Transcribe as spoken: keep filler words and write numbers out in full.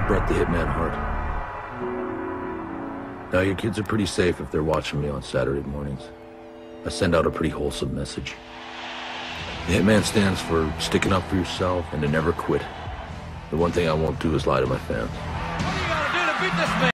Bret the Hitman Hart. Now, your kids are pretty safe if they're watching me on Saturday mornings. I send out a pretty wholesome message. The Hitman stands for sticking up for yourself and to never quit. The one thing I won't do is lie to my fans. What do you gotta do to beat this man?